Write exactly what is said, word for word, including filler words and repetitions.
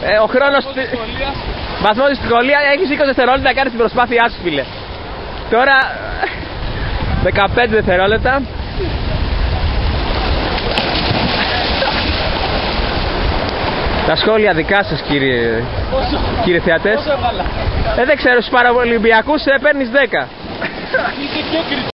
Ε, ο χρόνος... Βαθμός δυσκολία, έχεις είκοσι δευτερόλεπτα να κάνεις την προσπάθειά σου, φίλε. Τώρα... δεκαπέντε δευτερόλεπτα. Τα σχόλια δικά σας, κύριε, κύριε θεατές. Ε, δεν ξέρω, στους Παραολυμπιακούς ε, παίρνεις δέκα.